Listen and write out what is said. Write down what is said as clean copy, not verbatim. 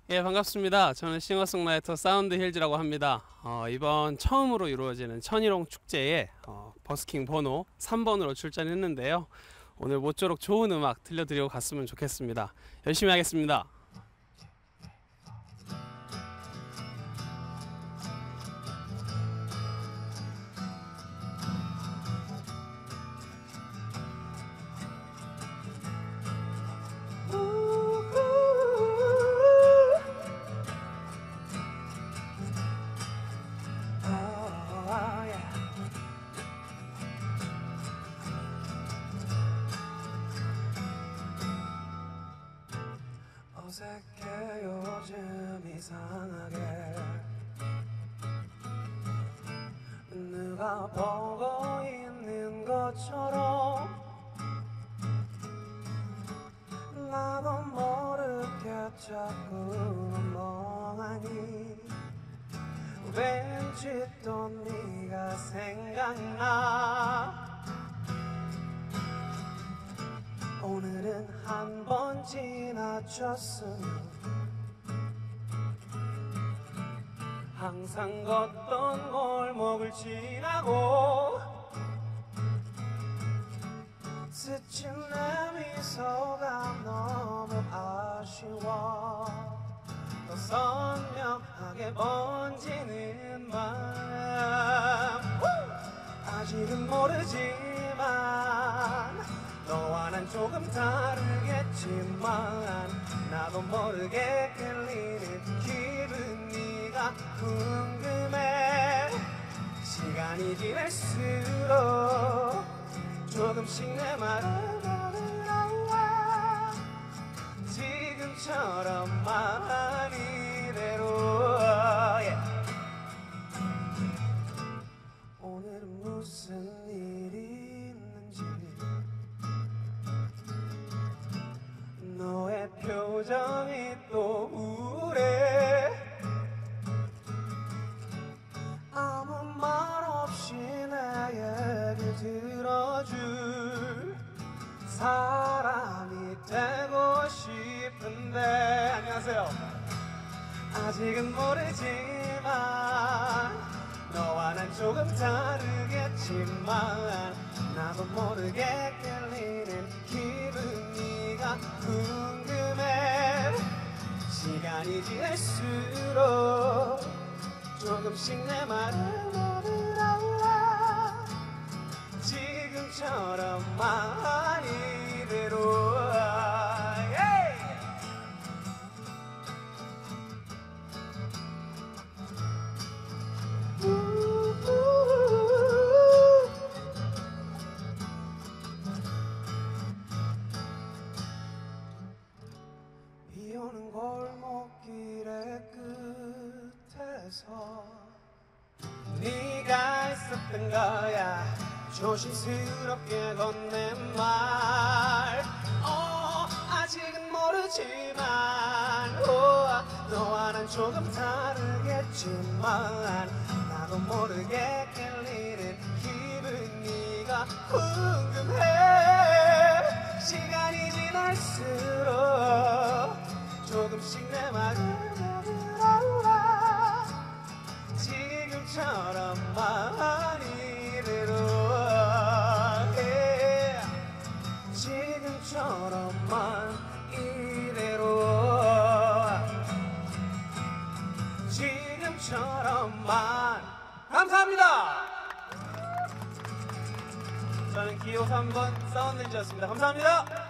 예, 반갑습니다. 저는 싱어송라이터 사운드 힐즈라고 합니다. 이번 처음으로 이루어지는 천일홍 축제에 버스킹 번호 3번으로 출전했는데요. 오늘 모쪼록 좋은 음악 들려드리고 갔으면 좋겠습니다. 열심히 하겠습니다. 어색해 요즘 이상하게 누가 보고 있는 것처럼 나도 모르게 자꾸 멍하니 왠지 또 네가 생각나. 오늘은 한 번 지나쳤으면 항상 걷던 골목을 지나고 스친 내 미소가 너무 아쉬워. 더 선명하게 번지는 마음 아직은 모르지만 너와 난 조금 다르겠지만 나도 모르게 끌리는 기분 네가 궁금해. 시간이 지날수록 조금씩 내 말을 들어와. 지금처럼만 이대로 오늘은 무슨 일이 있는지 너의 표정이 또 우울해. 아무 말 없이 내 얘기 들어줄 사람이 되고 싶은데. 안녕하세요. 아직은 모르지만 너와 난 조금 다르겠지만 나도 모르게 끌리는 기분 네가 궁금해. 시간이 지날수록 조금씩 내 말을 들어와. 지금처럼만 이대로 비오는 골목길의 끝에서 네가 있었던 거야. 조심스럽게 건넨 말 아직은 모르지만 너와 난 조금 다르겠지만 나도 모르게 끌리는 기분 네가 궁금해. 시간이 지날수록 조금씩 내 말을 들어와. 지금처럼만 이대로 지금처럼만 이대로 지금처럼만. 감사합니다. 저는 기호 3번 사운드 힐즈였습니다. 감사합니다.